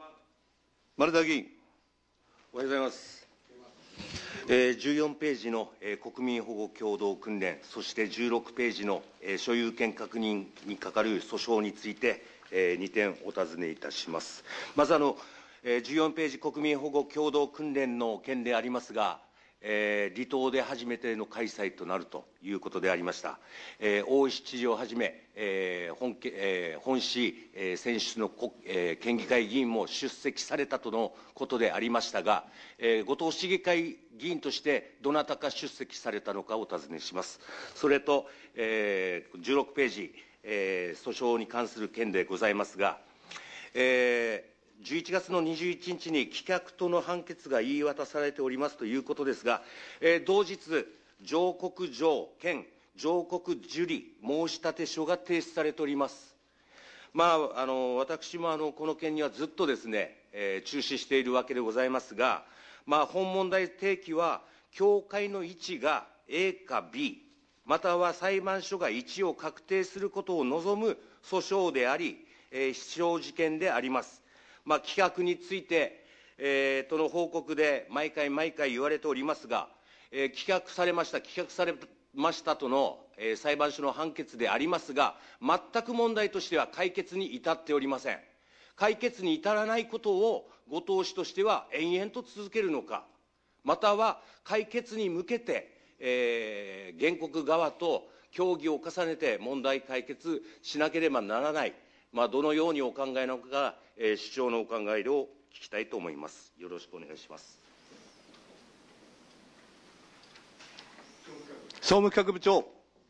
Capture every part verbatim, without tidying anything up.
丸田議員。 おはようございます。えー、じゅうよんページの、えー、国民保護共同訓練、そしてじゅうろくページの、えー、所有権確認にかかる訴訟について、えー、にてんお尋ねいたします。まずあの、えー、じゅうよんページ国民保護共同訓練の件でありますが、えー、離島で初めての開催となるということでありました。えー、大石知事をはじめ、えー 本, えー、本市、えー、選出の、えー、県議会議員も出席されたとのことでありましたが、えー、後藤市議会議員としてどなたか出席されたのかお尋ねします。それと、えー、じゅうろくページ、えー、訴訟に関する件でございますが、えーじゅういちがつのにじゅういちにちに棄却との判決が言い渡されておりますということですが、えー、同日、上告状兼上告受理申立書が提出されております。まあ、あの私もあのこの件にはずっとですね、えー、注視しているわけでございますが、まあ、本問題提起は、教会の位置が A か B、または裁判所が位置を確定することを望む訴訟であり、えー、非常事件であります。まあ、棄却について、えー、との報告で毎回毎回言われておりますが、えー、棄却されました、棄却されましたとの、えー、裁判所の判決でありますが、全く問題としては解決に至っておりません。解決に至らないことを後藤氏としては延々と続けるのか、または解決に向けて、えー、原告側と協議を重ねて問題解決しなければならない。まあ、どのようにお考えなのか、えー、主張のお考えを聞きたいと思います。よろしくお願いします。 総務企画部長。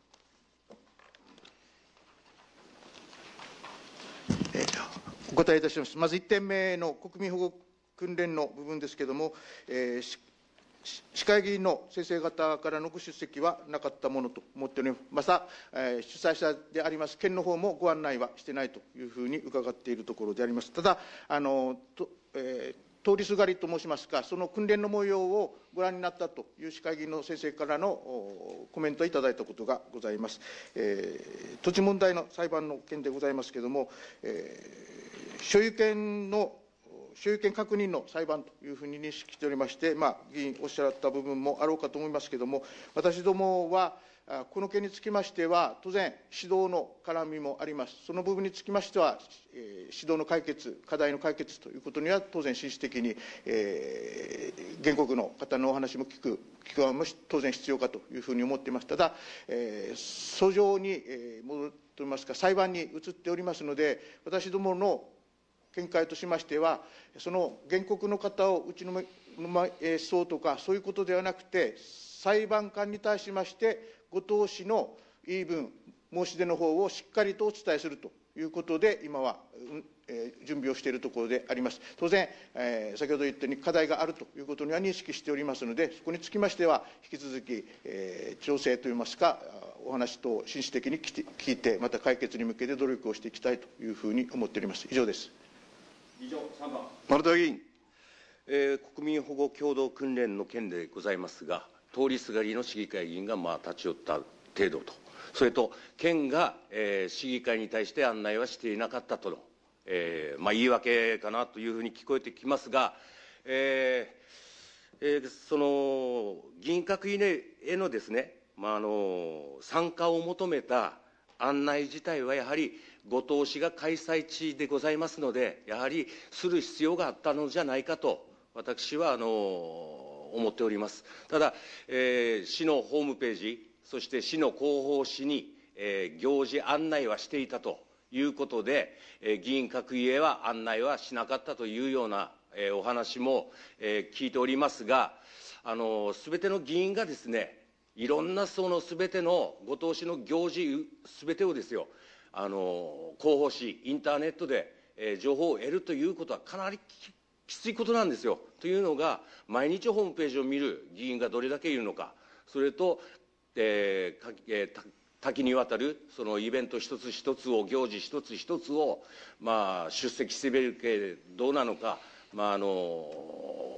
えー、お答えいたします。まずいってんめの国民保護訓練の部分ですけれども、えー市会議員の先生方からのご出席はなかったものと思っております。また、えー、主催者であります県の方もご案内はしてないというふうに伺っているところであります。ただ、あのとえー、通りすがりと申しますか、その訓練の模様をご覧になったという市会議員の先生からのコメントをいただいたことがございます。えー、土地問題の裁判の件でございますけれども、えー、所有権の所有権確認の裁判というふうに認識しておりまして、まあ、議員おっしゃった部分もあろうかと思いますけれども、私どもは、この件につきましては、当然、指導の絡みもあります。その部分につきましては、えー、指導の解決、課題の解決ということには、当然、真摯的に、えー、原告の方のお話も聞く、聞く側も当然必要かというふうに思っています。ただ、えー、訴状に、えー、戻っておりますか、裁判に移っておりますので、私どもの見解としましては、その原告の方を打ちのめそうとか、そういうことではなくて、裁判官に対しまして、後藤氏の言い分、申し出の方をしっかりとお伝えするということで、今は、えー、準備をしているところであります。当然、えー、先ほど言ったように課題があるということには認識しておりますので、そこにつきましては、引き続き、えー、調整といいますか、お話と真摯的に聞いて、また解決に向けて努力をしていきたいというふうに思っております。以上です。 以上、さんばん。 丸田議員。 えー、国民保護共同訓練の件でございますが、通りすがりの市議会議員がまあ立ち寄った程度と、それと県が、えー、市議会に対して案内はしていなかったとの、えーまあ、言い訳かなというふうに聞こえてきますが、えーえー、その議員閣議へのですね、まあ、あの参加を求めた案内自体はやはり後藤氏が開催地でございますので、やはりする必要があったのじゃないかと私はあの思っております。ただ、えー、市のホームページ、そして市の広報誌に、えー、行事案内はしていたということで、えー、議員閣議へは案内はしなかったというような、えー、お話も、えー、聞いておりますが、あのすべての議員がですね、いろんなそのすべての後藤氏の行事すべてをですよ、あの広報誌、インターネットで、えー、情報を得るということはかなりきついことなんですよ。というのが、毎日ホームページを見る議員がどれだけいるのか、それと、えーえー、多岐にわたるそのイベント一つ一つを、行事一つ一つを、まあ、出席してみるけどうなのか、まあ、あの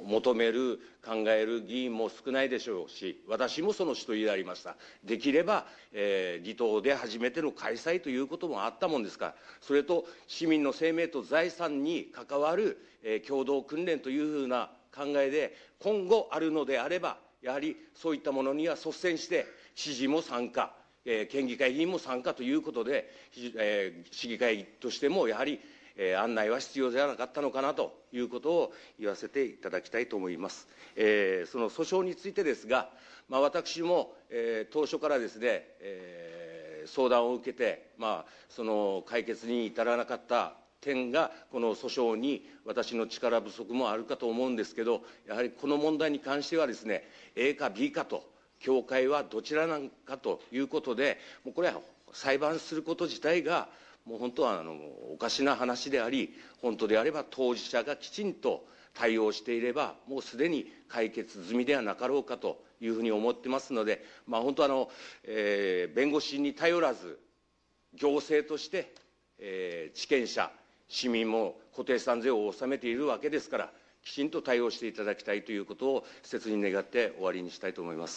求める、考える議員も少ないでしょうし、私もその一人でありました。できれば、えー、離島で初めての開催ということもあったもんですから、それと市民の生命と財産に関わる、えー、共同訓練というふうな考えで、今後あるのであれば、やはりそういったものには率先して、知事も参加、えー、県議会議員も参加ということで、えー、市議会としてもやはり、えー、案内は必要ではなかったのかなということを言わせていただきたいと思います。えー、その訴訟についてですが、まあ、私も、えー、当初からですね、えー、相談を受けて、まあ、その解決に至らなかった点がこの訴訟に私の力不足もあるかと思うんですけど、やはりこの問題に関してはですね、 A か B かと、教会はどちらなのかということで、もうこれは裁判すること自体がもう本当はあのおかしな話であり、本当であれば当事者がきちんと対応していればもうすでに解決済みではなかろうかというふうに思ってますので、まあ、本当あの、えー、弁護士に頼らず行政として、えー、地権者市民も固定資産税を納めているわけですから、きちんと対応していただきたいということを切に願って終わりにしたいと思います。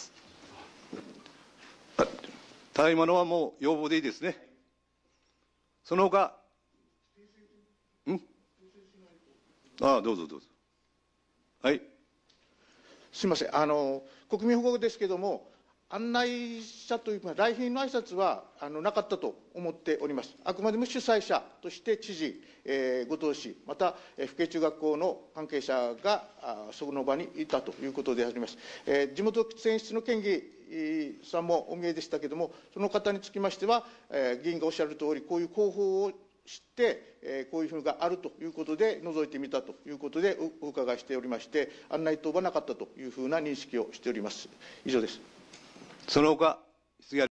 ただいまのはもう要望でいいですね。その他、んああ、どうぞどうぞ。はい。 すみません、あの国民保護ですけれども、案内者というか、来賓の挨拶はあのなかったと思っております。あくまでも主催者として知事、えー、後藤氏、また、えー、府警中学校の関係者があその場にいたということであります。えー、地元選出の県議さんもお見えでしたけれども、その方につきましては、えー、議員がおっしゃるとおり、こういう広報を知って、えー、こういうふうがあるということで、覗いてみたということでお伺いしておりまして、案内等はなかったというふうな認識をしております。以上です。 その他。